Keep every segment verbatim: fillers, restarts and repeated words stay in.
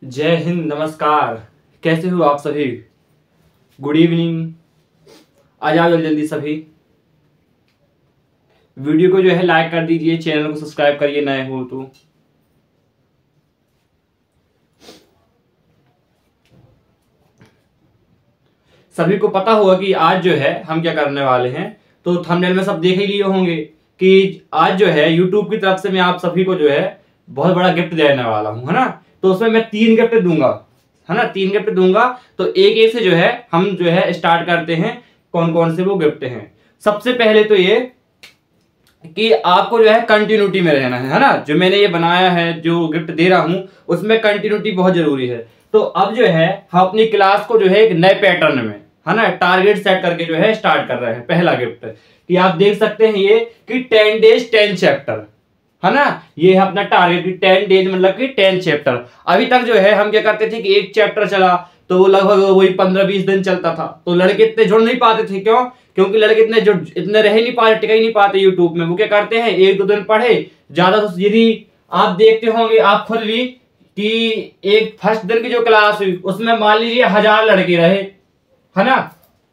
जय हिंद, नमस्कार। कैसे हो आप सभी? Good evening. आ जाओ जल्दी जल्दी सभी। वीडियो को जो है लाइक कर दीजिए, चैनल को सब्सक्राइब करिए नए हो तो। सभी को पता होगा कि आज जो है हम क्या करने वाले हैं, तो थंबनेल में सब देख ही लिए होंगे कि आज जो है यूट्यूब की तरफ से मैं आप सभी को जो है बहुत बड़ा गिफ्ट देने वाला हूं, है ना। तो उसमें मैं तीन गिफ्ट दूंगा, है ना, तीन गिफ्ट दूंगा। तो एक एक से जो है हम जो है स्टार्ट करते हैं कौन कौन से वो गिफ्ट हैं। सबसे पहले तो ये कि आपको जो है कंटिन्यूटी में रहना है, है ना। जो मैंने ये बनाया है, जो गिफ्ट दे रहा हूं, उसमें कंटिन्यूटी बहुत जरूरी है। तो अब जो है हम अपनी क्लास को जो है एक नए पैटर्न में, है ना, टारगेट सेट करके जो है स्टार्ट कर रहे हैं। पहला गिफ्ट कि आप देख सकते हैं ये कि टेन डेज टेन चैप्टर, है ना। ये है अपना टारगेट कि टेन डेज मतलब कि टेन चैप्टर। अभी तक जो है हम क्या करते थे कि एक चैप्टर चला तो वो लगभग वही पंद्रह बीस दिन चलता था, तो लड़के इतने जुड़ नहीं पाते थे। क्यों? क्योंकि लड़के इतने जुड़ इतने रह नहीं पाते, टिक ही नहीं पाते यूट्यूब में। वो क्या करते हैं, एक दो दिन पढ़े ज्यादा। तो यदि आप देखते होंगे आप खुद भी कि एक फर्स्ट दिन की जो क्लास हुई उसमें मान लीजिए हजार लड़के रहे, है ना।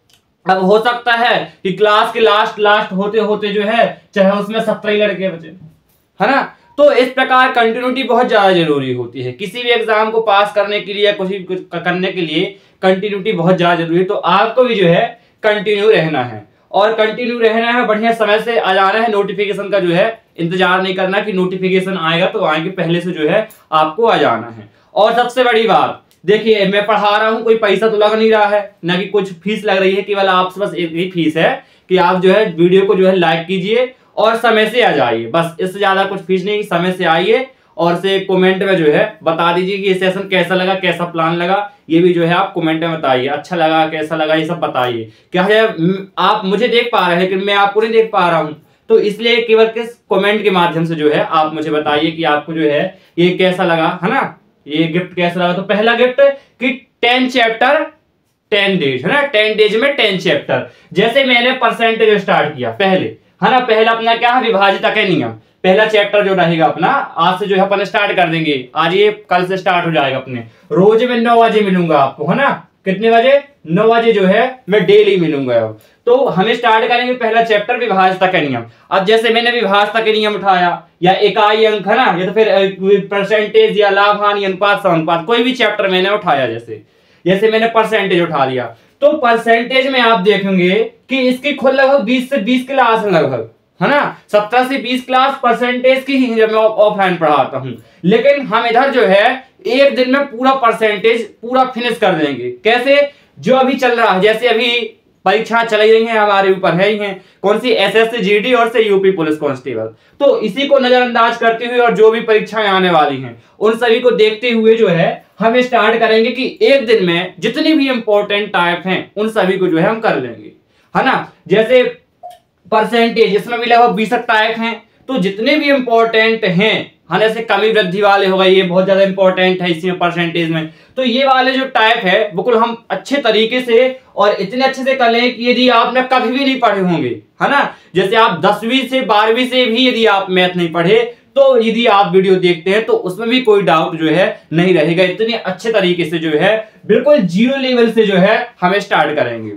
अब हो सकता है कि क्लास के लास्ट लास्ट होते होते जो है चाहे उसमें सत्रह ही लड़के बचे, है ना। तो इस प्रकार कंटिन्यूटी बहुत ज्यादा जरूरी होती है किसी भी एग्जाम को पास करने के लिए या कुछ भी करने के लिए। कंटिन्यूटी बहुत ज्यादा जरूरी है। तो आपको भी जो है कंटिन्यू रहना है, और कंटिन्यू रहना है, बढ़िया समय से आ जाना है। नोटिफिकेशन का जो है इंतजार नहीं करना कि नोटिफिकेशन आएगा तो आएंगे, पहले से जो है आपको आ जाना है। और सबसे बड़ी बात देखिए, मैं पढ़ा रहा हूं, कोई पैसा तो लग नहीं रहा है, ना कि कुछ फीस लग रही है। केवल आपसे बस एक ही फीस है कि आप जो है वीडियो को जो है लाइक कीजिए और समय से आ जाइए। बस इससे ज्यादा कुछ फीस नहीं, समय से आइए और से कमेंट में जो है बता दीजिए कि ये सेशन कैसा लगा, कैसा प्लान लगा। ये भी जो है आप कमेंट में बताइए, अच्छा लगा कैसा लगा ये सब बताइए। क्या है, आप मुझे देख पा रहे हैं लेकिन मैं आपको नहीं देख पा रहा हूं, तो इसलिए केवल किस कमेंट के माध्यम से जो है आप मुझे बताइए कि आपको जो है ये कैसा लगा, है ना, ये गिफ्ट कैसा लगा। तो पहला गिफ्ट कि टेन चैप्टर टेन डेज, है ना, टेन डेज में टेन चैप्टर। जैसे मैंने परसेंटेज स्टार्ट किया पहले, है ना, पहला अपना क्या है, विभाजिता के नियम। पहला चैप्टर जो रहेगा अपना आज से जो है अपन स्टार्ट कर देंगे। आज ये कल से स्टार्ट हो जाएगा अपने। रोज में नौ बजे मिलूंगा आपको, है ना। कितने बजे? नौ बजे जो है मैं डेली मिलूंगा। अब तो हमें स्टार्ट करेंगे पहला चैप्टर विभाजिता के नियम। अब जैसे मैंने विभाजिता के नियम उठाया या इकाई अंक, है ना, या तो फिर परसेंटेज या लाभ हानि अनुपात समानुपात, कोई भी चैप्टर मैंने उठाया, जैसे जैसे मैंने परसेंटेज उठा लिया, तो परसेंटेज में आप देखेंगे कि इसकी खुद लगभग बीस से बीस क्लास लगभग, है ना, सत्रह से बीस क्लास परसेंटेज की ही जब मैं ऑफलाइन पढ़ाता हूं। लेकिन हम इधर जो है एक दिन में पूरा परसेंटेज पूरा फिनिश कर देंगे। कैसे? जो अभी चल रहा है, जैसे अभी परीक्षा चल रही है हमारे ऊपर है ही है, कौन सी, एसएससी जीडी और से यूपी पुलिस कांस्टेबल। तो इसी को नजरअंदाज करते हुए और जो भी परीक्षाएं आने वाली हैं उन सभी को देखते हुए जो है हम स्टार्ट करेंगे कि एक दिन में जितनी भी इंपॉर्टेंट टाइप हैं उन सभी को जो है हम कर लेंगे, है ना। जैसे परसेंटेज, इसमें भी लगभग बीस टाइप हैं, तो जितने भी इंपॉर्टेंट हैं, हाँ, जैसे कमी वृद्धि वाले हो गए, ये बहुत ज्यादा इंपॉर्टेंट है इसमें परसेंटेज में। तो ये वाले जो टाइप है बिल्कुल हम अच्छे तरीके से और इतने अच्छे से कर लें कि यदि आपने कभी भी नहीं पढ़े होंगे, है ना, जैसे आप दसवीं से बारहवीं से भी यदि आप मैथ नहीं पढ़े, तो यदि आप वीडियो देखते हैं तो उसमें भी कोई डाउट जो है नहीं रहेगा। इतने अच्छे तरीके से जो है बिल्कुल जीरो लेवल से जो है हम स्टार्ट करेंगे।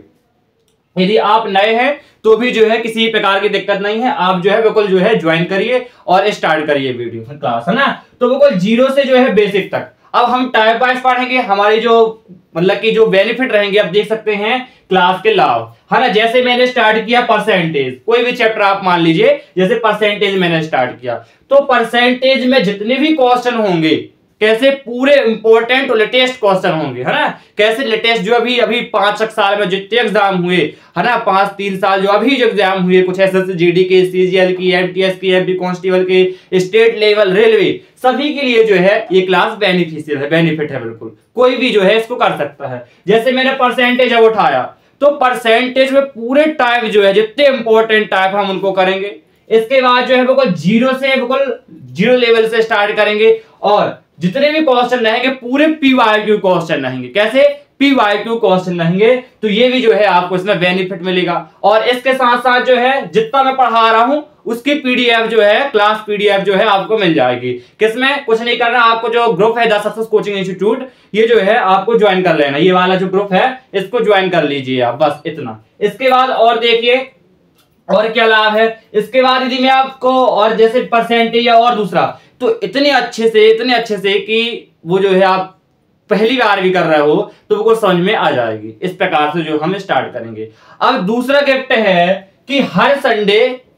यदि आप नए हैं तो भी जो है किसी प्रकार की दिक्कत नहीं है, आप जो है बिल्कुल जो है ज्वाइन करिए और स्टार्ट करिए वीडियो क्लास, है ना। तो बिल्कुल जीरो से जो है बेसिक तक अब हम टाइप वाइज पढ़ेंगे। हमारी जो मतलब कि जो बेनिफिट रहेंगे आप देख सकते हैं क्लास के लाभ, है ना। जैसे मैंने स्टार्ट किया परसेंटेज, कोई भी चैप्टर आप मान लीजिए, जैसे परसेंटेज मैंने स्टार्ट किया, तो परसेंटेज में जितने भी क्वेश्चन होंगे, कैसे, पूरे इंपॉर्टेंट और लेटेस्ट क्वेश्चन होंगे, है ना। कैसे लेटेस्ट, जो अभी अभी पांच साल में जितने एग्जाम हुए, है ना, पांच तीन साल जो अभी जो एग्जाम हुए, कुछ एसएससी जीडी के, सीजीएल की, एमटीएस की, एमपी कांस्टेबल के, स्टेट लेवल, रेलवे, सभी के लिए जो है ये क्लास बेनिफिशियल है, बेनिफिट है बिल्कुल। कोई भी जो है इसको कर सकता है। जैसे मैंने परसेंटेज अब उठाया, तो परसेंटेज में पूरे टाइप जो है जितने इंपॉर्टेंट टाइप हम उनको करेंगे। इसके बाद जो है बिल्कुल जीरो से बिल्कुल जीरो लेवल से स्टार्ट करेंगे और जितने भी क्वेश्चन रहेंगे पूरे पीवाईक्यू क्वेश्चन रहेंगे। कैसे? पीवाईक्यू क्वेश्चन रहेंगे। तो ये भी जो है आपको इसमें बेनिफिट मिलेगा। और इसके साथ साथ जो है जितना मैं पढ़ा रहा हूं उसकी पीडीएफ जो है, क्लास पीडीएफ जो है आपको मिल जाएगी। किसमें? कुछ नहीं करना, आपको जो ग्रुप है द सक्सेस कोचिंग इंस्टीट्यूट, ये जो है आपको ज्वाइन कर लेना। ये वाला जो ग्रुप है इसको ज्वाइन कर लीजिए आप, बस इतना। इसके बाद और देखिए और क्या लाभ है। इसके बाद यदि मैं आपको और जैसे परसेंटेज या और दूसरा, तो इतने अच्छे से इतने अच्छे से कि वो जो है आप पहली बार भी कर रहे हो तो वो समझ में आ जाएगी। इस प्रकार से जो हम स्टार्ट करेंगे। अब दूसरा गिफ्ट है कि हर संडे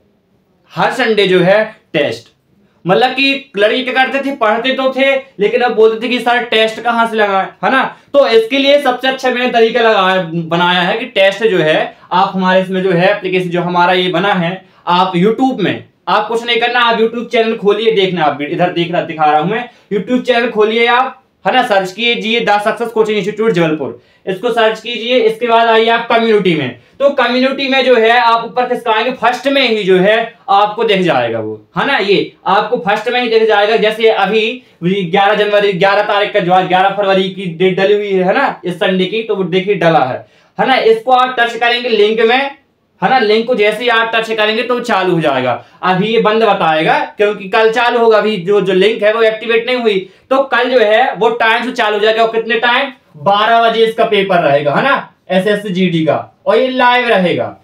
हर संडे जो है टेस्ट, मतलब कि लड़की क्या करते थे, पढ़ते तो थे लेकिन अब बोलते थे कि सर टेस्ट कहां से लगाएं, है ना। तो इसके लिए सबसे अच्छा मैंने तरीका लगाया बनाया है कि टेस्ट जो है आप हमारे इसमें जो है एप्लीकेशन जो हमारा ये बना है, आप यूट्यूब में आप कुछ नहीं करना, आप यूट्यूब चैनल खोलिए, देखना आप इधर देख रहा दिखा रहा हूं मैं, यूट्यूब चैनल खोलिए आप, है ना, सर्च कीजिए the success coaching institute Jabalpur, इसको सर्च कीजिए। इसके बाद आइए आप कम्युनिटी में, तो कम्युनिटी में जो है आप ऊपर खिसकाएंगे, फर्स्ट में ही जो है आपको दिख जाएगा वो, है ना, ये आपको फर्स्ट में ही दिख जाएगा। जैसे अभी ग्यारह जनवरी ग्यारह तारीख का जो ग्यारह फरवरी की डेट डली हुई है ना इस संडे की, तो वो देखिए डला है है ना। इसको आप टच करेंगे लिंक में, है ना, लिंक को जैसे ही आप टच करेंगे तो चालू हो जाएगा। अभी ये बंद बताएगा क्योंकि कल चालू होगा, अभी जो जो लिंक है वो एक्टिवेट नहीं हुई, तो कल जो है वो टाइम से चालू हो जाएगा। और कितने टाइम? बारह बजे इसका पेपर रहेगा, है ना, एसएससी जीडी का, और ये लाइव रहेगा।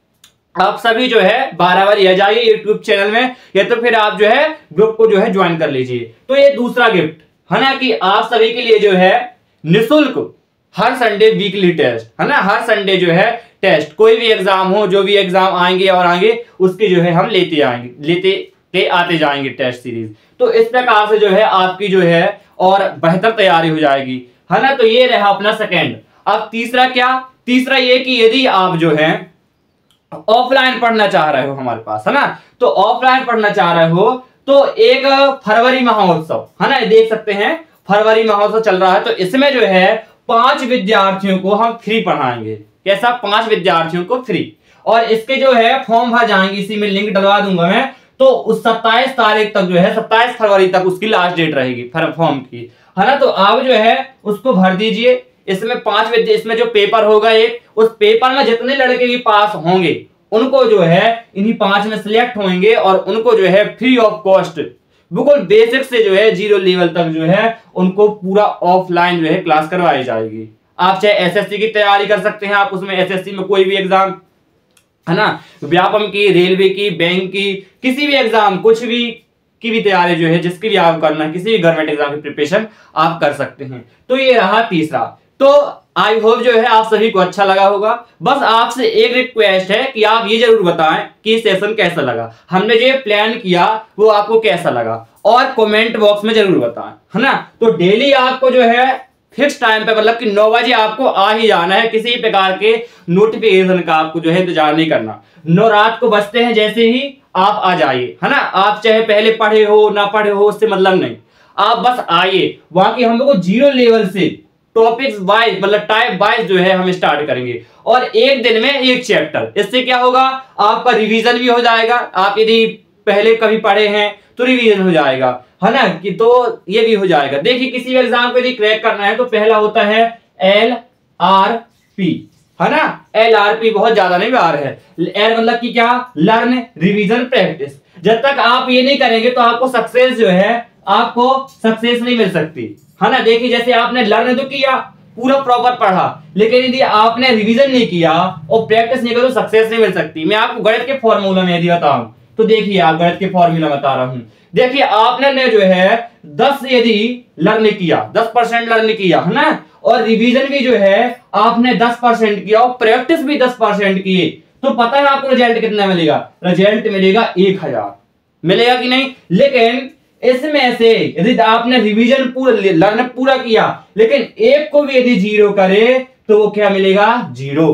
आप सभी जो है बारह बजे आ जाइए यूट्यूब चैनल में, या तो फिर आप जो है ग्रुप को जो है ज्वाइन कर लीजिए। तो ये दूसरा गिफ्ट है ना कि आप सभी के लिए जो है निःशुल्क हर संडे वीकली टेस्ट, है ना, हर संडे जो है टेस्ट, कोई भी एग्जाम हो, जो भी एग्जाम आएंगे और आगे उसके जो है हम लेते आएंगे लेते ते आते जाएंगे टेस्ट सीरीज। तो इस प्रकार से जो है आपकी जो है और बेहतर तैयारी हो जाएगी, है ना। तो ये रहा अपना सेकेंड। अब तीसरा क्या? तीसरा ये कि यदि आप जो है ऑफलाइन पढ़ना चाह रहे हो हमारे पास, है ना, तो ऑफलाइन पढ़ना चाह रहे हो तो एक फरवरी महोत्सव, है ना, देख सकते हैं फरवरी महोत्सव चल रहा है। तो इसमें जो है पांच विद्यार्थियों को हम फ्री पढ़ाएंगे। कैसा? पांच विद्यार्थियों को फ्री। और इसके जो है फॉर्म भर जाएंगे, इसी में लिंक डलवा दूंगा मैं। तो उस सत्ताईस तारीख तक जो है सत्ताईस फरवरी तक उसकी लास्ट डेट रहेगी फॉर्म की, है ना। तो आप जो है उसको भर दीजिए। इसमें पांच विद्या इसमें जो पेपर होगा एक, उस पेपर में जितने लड़के भी पास होंगे उनको जो है इन्हीं पांच में सिलेक्ट होंगे और उनको जो है फ्री ऑफ कॉस्ट, बिल्कुल बेसिक से जो है जीरो लेवल तक जो है उनको पूरा ऑफलाइन जो है क्लास करवाई जाएगी। आप चाहे एसएससी की तैयारी कर सकते हैं, आप उसमें एसएससी में कोई भी एग्जाम, है ना, व्यापम की, रेलवे की, बैंक की, किसी भी एग्जाम, कुछ भी की भी तैयारी जो है जिसकी भी आप करना है, किसी भी गवर्नमेंट एग्जाम की प्रिपरेशन आप कर सकते हैं। तो ये रहा तीसरा। तो आई होप जो है आप सभी को अच्छा लगा होगा। बस आपसे एक रिक्वेस्ट है कि आप ये जरूर बताएं कि सेशन कैसा लगा, हमने जो प्लान किया वो आपको कैसा लगा, और कमेंट बॉक्स में जरूर बताएं, है ना। तो डेली आपको जो है फिक्स टाइम पे, मतलब कि नौ बजे आपको आ ही जाना है, किसी प्रकार के नोटिफिकेशन का आपको जो है इंतजार नहीं करना। नौ रात को बजते हैं जैसे ही आप आ जाइए, है ना। आप चाहे पहले पढ़े हो ना पढ़े हो उससे मतलब नहीं, आप बस आइए। वहां की हम लोग को जीरो लेवल से टॉपिक्स वाइज, मतलब टाइप वाइज जो है हम स्टार्ट करेंगे, और एक दिन में एक चैप्टर। इससे क्या होगा, आपका रिवीजन भी हो जाएगा। आप यदि पहले कभी पढ़े हैं तो रिवीजन हो जाएगा, है ना, कि तो ये भी हो जाएगा। देखिए किसी भी एग्जाम को यदि क्रैक करना है तो पहला होता है एल आर पी, है ना। एल आर पी बहुत ज्यादा नहीं बार है, एल मतलब कि क्या, लर्न रिवीजन प्रैक्टिस। जब तक आप ये नहीं करेंगे तो आपको सक्सेस जो है आपको सक्सेस नहीं मिल सकती, है ना। देखिए जैसे आपने लर्न तो किया, पूरा प्रॉपर पढ़ा, लेकिन यदि आपने रिवीजन नहीं किया और प्रैक्टिस नहीं किया तो सक्सेस नहीं मिल सकती। मैं आपको गणित के फॉर्मूला में यदि बताऊं तो देखिए, आप गणित के फॉर्मूला बता रहा हूं। देखिए आपने जो है दस यदि लर्न किया, दस परसेंट लर्न किया, है ना, और रिवीजन भी जो है आपने दस परसेंट किया और प्रैक्टिस भी दस परसेंट किए, तो पता है आपको रिजल्ट कितना मिलेगा? रिजल्ट मिलेगा एक हजार, मिलेगा कि नहीं। लेकिन इसमें से यदि आपने रिवीजन पूरा लर्न पूरा किया लेकिन एक को भी यदि जीरो करे तो वो क्या मिलेगा? जीरो।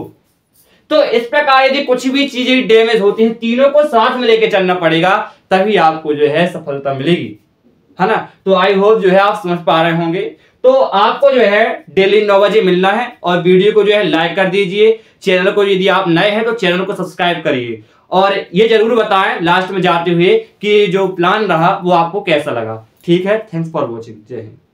तो इस प्रकार यदि कुछ भी चीजें डैमेज होती हैं, तीनों को साथ में लेके चलना पड़ेगा, तभी आपको जो है सफलता मिलेगी, है ना। तो आई होप जो है आप समझ पा रहे होंगे। तो आपको जो है डेली नौ बजे मिलना है, और वीडियो को जो है लाइक कर दीजिए। चैनल को यदि आप नए हैं तो चैनल को सब्सक्राइब करिए, और ये जरूर बताएं लास्ट में जाते हुए कि जो प्लान रहा वो आपको कैसा लगा। ठीक है, थैंक्स फॉर वॉचिंग। जय हिंद।